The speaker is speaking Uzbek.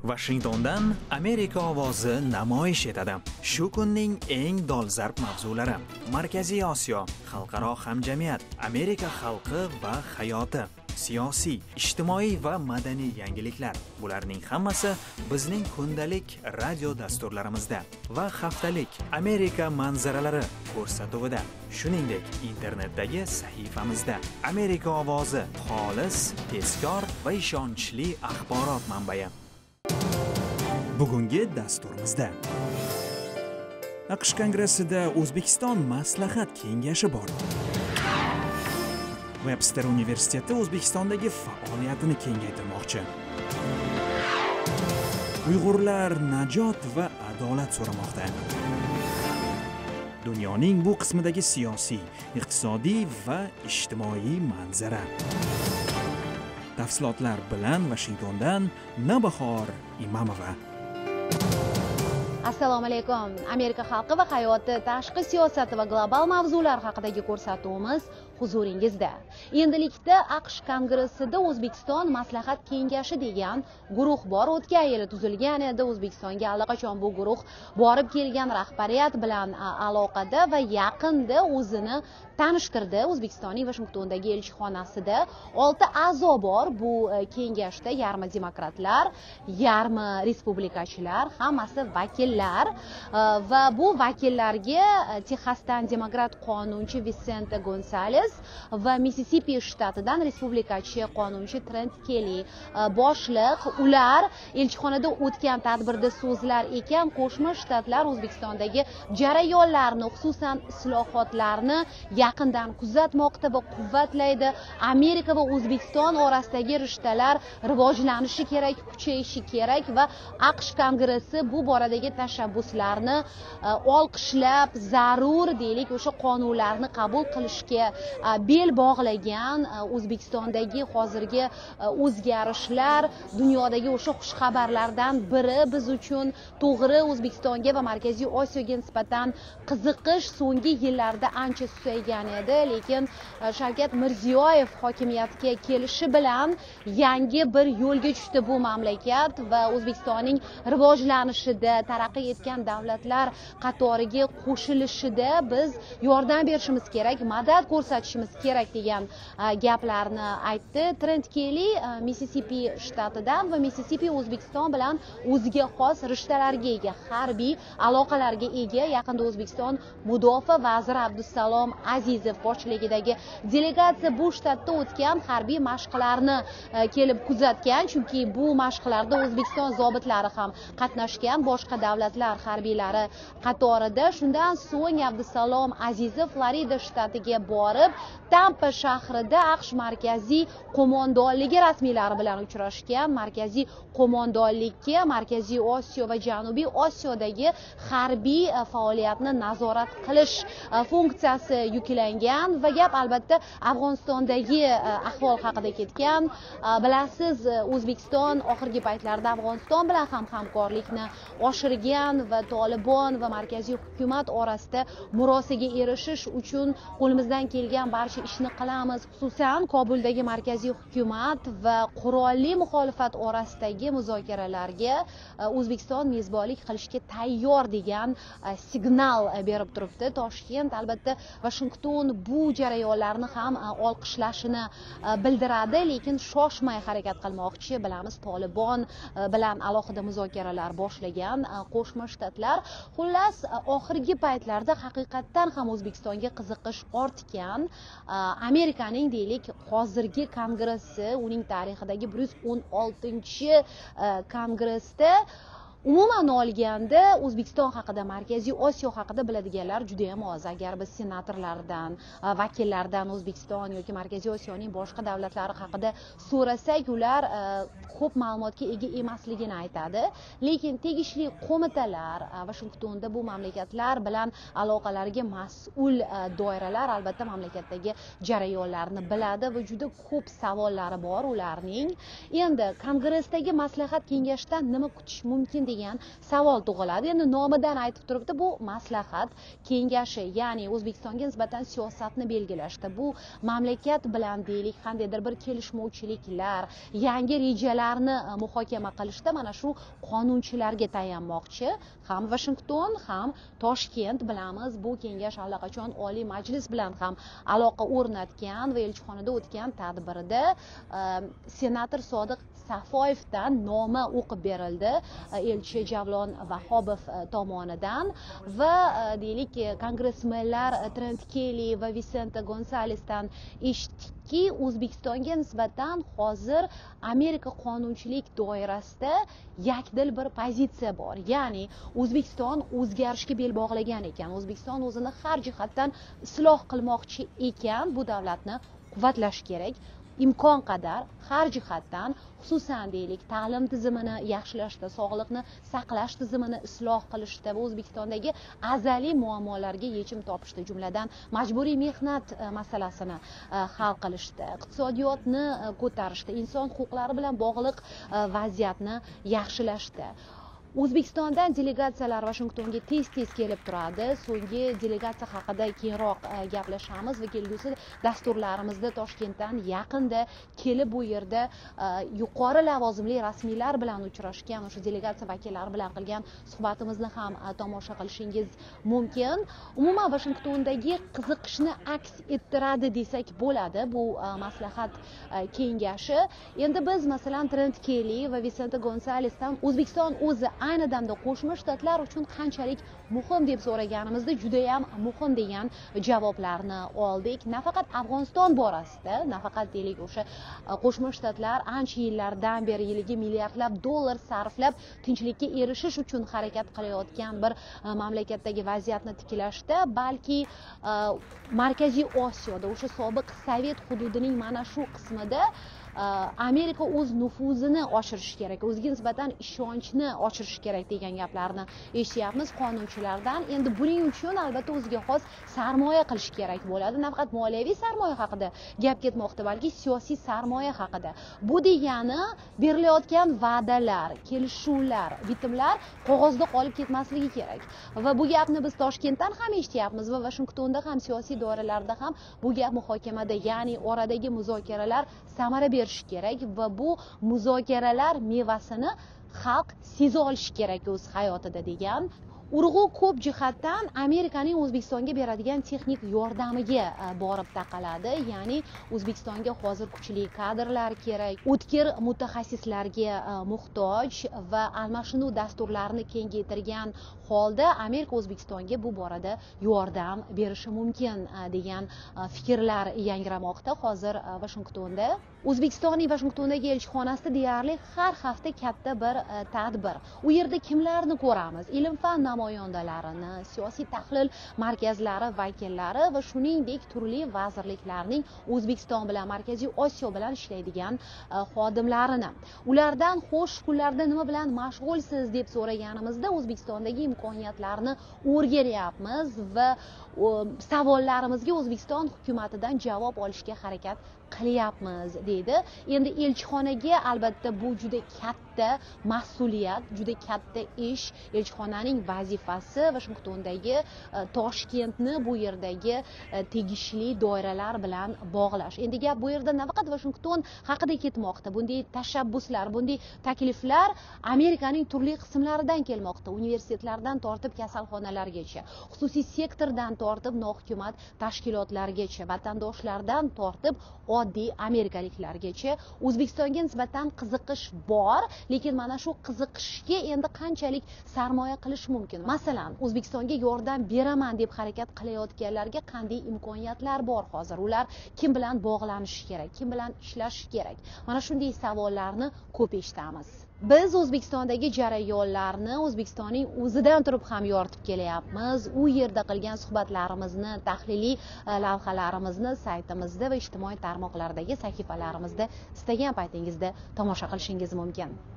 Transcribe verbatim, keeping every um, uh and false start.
Washingtondan Amerika ovozi namoyish etadi. Shu kunning eng dolzarb mavzulari: Markaziy Osiyo, xalqaro hamjamiyat, Amerika xalqi va hayoti, siyosiy, ijtimoiy va madaniy yangiliklar. Bularning hammasi bizning kundalik radio dasturlarimizda va haftalik Amerika manzaralari ko'rsatuvida, shuningdek internetdagi sahifamizda. Amerika ovozi xolis, tezkor va ishonchli axborot manbai. Bugungi dasturimizda AQSh kongressida O'zbekiston maslahat kengashi bor. Webster universiteti O'zbekistondagi faoliyatini kengaytirmoqchi. Uyg'urlar najot va adolat so'ramoqda. Dunyoning bu qismidagi siyosiy, iqtisodiy va ijtimoiy manzara. Tafsilotlar bilan Washingtondan Navbahor Imamova. Assalomu alaykum. Amerika xalqi va hayoti, tashqi siyosati va global mavzular haqidagi ko'rsatuvimiz huzuringizda. Endilikda AQSh kongressida O'zbekiston maslahat kengashi degan guruh bor. O'tgan yili tuzilgan edi. O'zbekistonga allaqachon bu guruh borib kelgan rahbariyat bilan aloqada va yaqinda o'zini tanishtirdi. O'zbekistonning Washingtondagi elchixonasida olti a'zo bor bu kengashda, yarmi demokratlar, yarmi respublikachilar, hammasi vakillar va bu vakillarga Texasdan demokrat qonunchi Vicente Gonzales va Missisipi shtatidan respublikachi qonunchi Trent Kelly boshliq. Ular elchixonada o'tgan tadbirda so'zlar ekan, Qo'shma Shtatlar O'zbekistondagi jarayonlarni, xususan islohotlarni yaqindan kuzatmoqda va quvvatlaydi. Amerika va O'zbekiston orasidagi rishtalar rivojlanishi kerak, kuchayishi kerak va AQSh kongressi bu boradagi tashabbuslarni olqishlab, zarur deylik, o'sha qonunlarni qabul qilishga bel bog'lagan. O'zbekistondagi hozirgi o'zgarishlar dunyodagi o'sha xushxabarlardan biri biz uchun. To'g'ri, O'zbekistonga va Markaziy Osiyoga nisbatan qiziqish so'nggi yillarda ancha susaygan edi, lekin Shavkat Mirziyoyev hokimiyatga kelishi bilan yangi bir yo'lga tushdi bu mamlakat va O'zbekistonning rivojlanishida, taraqqiy etgan davlatlar qatoriga qo'shilishida biz yordam berishimiz kerak, madad ko'rsatishimiz kerak degan gaplarni aytdi. Trent Kelly Missisipi shtatidan va Missisipi O'zbekiston bilan o'ziga xos rishtalarga ega, harbiy aloqalarga ega. Yaqinda O'zbekiston mudofaa vaziri Abdusalom Azizov boshchiligidagi delegatsiya bu shtatda o'tgan harbiy mashqlarni kelib kuzatgan, chunki bu mashqlarda O'zbekiston zobitlari ham qatnashgan, boshqa davlatlar harbiylari qatorida. Shundan so'ng Abdusalom Azizov Florida shtatiga borib, Tampa shahrida AQSh markaziy qo'mondonligi rasmiylari bilan uchrashgan. Markaziy qo'mondonlikka Markaziy Osiyo va Janubiy Osiyodagi harbiy faoliyatni nazorat qilish funksiyasi yuklangan va gap albatta Afg'onistondagi ahvol haqida ketgan. Bilasiz, O'zbekiston oxirgi paytlarda Afg'oniston bilan ham hamkorlikni oshirgan va Tolibon va markaziy hukumat orasida murosaga erishish uchun qo'limizdan kelgan barcha ishni qilamiz. Xususan, Kobuldagi markaziy hukumat va qurolli muxolifat orasidagi muzokaralarga O'zbekiston mezbonlik qilishga tayyor degan signal berib turibdi. Toshkent albatta Washington bu jarayonlarni ham olqishlashini bildiradi, lekin shoshmay harakat qilmoqchi. Bilamiz, Tolibon bilan alohida muzokaralar boshlagan Qo'shma Shtatlar. Xullas, oxirgi paytlarda haqiqatdan ham O'zbekistonga qiziqish ortgan. Amerikaning deylik hozirgi kongressi, uning tarixidagi bir yuz o'n oltinchi kongressda umuman olganda O'zbekiston haqida, Markaziy Osiyo haqida biladiganlar juda ham oz. Agar biz senatorlardan, vakillardan O'zbekiston yoki Markaziy Osiyoning boshqa davlatlari haqida so'rasak, ular ko'p ma'lumotga ega emasligini aytadi. Lekin tegishli qo'mitalar, Washingtonda bu mamlakatlar bilan aloqalarga mas'ul doiralar albatta mamlakatdagi jarayonlarni biladi va juda ko'p savollari bor ularning. Endi kongressdagi maslahat kengashidan nima kutish mumkin degan savol tug'iladi. Endi nomidan aytib turibdi, bu maslahat kengashi, ya'ni O'zbekistonga nisbatan siyosatni belgilashda, bu mamlakat bilan deylik qandaydir bir kelishmovchiliklar, yangi rejalarni muhokama qilishda mana shu qonunchilarga tayanmoqchi. Ham Washington, ham Toshkent bilamiz, bu kengash allaqachon Oliy Majlis bilan ham aloqa o'rnatgan va elchixonada o'tgan tadbirida senator Sodiq Safoyevdan nomi o'qib berildi elchi Javlon Vahobov tomonidan va deylik kongressmenlar Trent Kelly va Vicente Gonzalesdan eshitdikki, O'zbekistonga nisbatan hozir Amerika qonunchilik doirasida yakdil bir pozitsiya bor. Ya'ni O'zbekiston o'zgarishga bel bog'lagan ekan. O'zbekiston o'zini har jihatdan isloh qilmoqchi ekan. Bu davlatni quvvatlash kerak. Imkon qadar har jihatdan, xususan deylik ta'lim tizimini yaxshilashda, sog'liqni saqlash tizimini isloh qilishda va O'zbekistondagi azaliy muammolarga yechim topishda, jumladan majburiy mehnat masalasini hal qilishda, iqtisodiyotni ko'tarishda, inson huquqlari bilan bog'liq vaziyatni yaxshilashda. O'zbekistondan delegatsiyalar Washingtonga tez-tez kelib turadi. So'nggi delegatsiya haqida keyinroq gaplashamiz va kelgusi dasturlarimizda Toshkentdan yaqinda kelib bu yerda yuqori lavozimli rasmiylar bilan uchrashgan o'sha delegatsiya vakillari bilan qilgan suhbatimizni ham tomosha qilishingiz mumkin. Umuman Washingtondagi qiziqishni aks ettiradi desak bo'ladi bu maslahat kengashi. Endi biz masalan Trent Kelly va Vicente Gonzalesdan O'zbekiston o'zi ayni damda Qo'shma Shtatlar uchun qanchalik muhim deb so'raganimizda juda ham muhim degan javoblarni oldik. Nafaqat Afg'oniston borasida, nafaqat deylik o'sha Qo'shma Shtatlar ancha yillardan beri yiliga milliardlab dollar sarflab tinchlikka erishish uchun harakat qilayotgan bir mamlakatdagi vaziyatni tiklashda, balki Markaziy Osiyoda, o'sha sobiq Sovet hududining mana shu qismida Amerika o'z nufuzini oshirishi kerak, o'ziga nisbatan ishonchni oshirishi kerak degan gaplarni eshityapmiz qonunchilardan. Endi buning uchun albatta o'ziga xos sarmoya qilish kerak bo'ladi. Nafaqat moliyaviy sarmoya haqida gap ketmoqda, balki siyosiy sarmoya haqida. Bu degani berilayotgan va'dalar, kelishuvlar, bitimlar qog'ozda qolib ketmasligi kerak. Va bu gapni biz Toshkentdan ham eshityapmiz va Washingtonda ham, siyosiy doiralarda ham bu gap muhokamada, ya'ni oradagi muzokaralar samara berishi kerak va bu muzokaralar mevasini xalq seza olishi kerak o'z hayotida degan. Urg'u ko'p jihatdan Amerikaning O'zbekistonga beradigan texnik yordamiga borib taqaladi. Ya'ni O'zbekistonga hozir kuchli kadrlar kerak, o'tkir mutaxassislarga muhtoj va almashinuv dasturlarini kengaytirgan holda Amerika O'zbekistonga bu borada yordam berishi mumkin degan fikrlar yangramoqda hozir Washingtonda. O'zbekistonning Washingtondagi elchixonasida deyarli har hafta katta bir tadbir. U yerda kimlarni ko'ramiz? Ilm-fan namoyandalarini, siyosiy tahlil markazlari vakillari va shuningdek turli vazirliklarning O'zbekiston bilan, Markaziy Osiyo bilan ishlaydigan xodimlarini. Ulardan xo'sh kunlarda nima bilan mashg'ulsiz deb so'raganimizda O'zbekistondagi imkoniyatlarni o'rganyapmiz va savollarimizga O'zbekiston hukumatidan javob olishga harakat qilyapmiz deydi. Endi elchixonaga albatta bu juda katta mas'uliyat, juda katta ish. Elchixonaning vazifasi Washingtondagi Toshkentni bu yerdagi tegishli doiralar bilan bog'lash. Endi gap bu yerda nafaqat Washington haqida ketmoqda. Bunday tashabbuslar, bunday takliflar Amerikaning turli qismlaridan kelmoqda. Universitetlardan tortib kasalxonalargacha, xususiy sektordan tortib nohukumat tashkilotlargacha, vatandoshlardan tortib oddiy amerikaliklargacha O'zbekistonga nisbatan qiziqish bor, lekin mana shu qiziqishga endi qanchalik sarmoya qilish mumkin? Masalan, O'zbekistonga yordam beraman deb harakat qilayotganlarga qanday imkoniyatlar bor hozir? Ular kim bilan bog'lanishi kerak? Kim bilan ishlashi kerak? Mana shunday savollarni ko'p eshitamiz. Biz O'zbekistondagi jarayonlarni O'zbekistonning o'zidan turib ham yoritib kelyapmiz. U yerda qilgan suhbatlarimizni, tahliliy lavhalarimizni saytimizda va ijtimoiy tarmoqlardagi sahifalarimizda istagan paytingizda tomosha qilishingiz mumkin.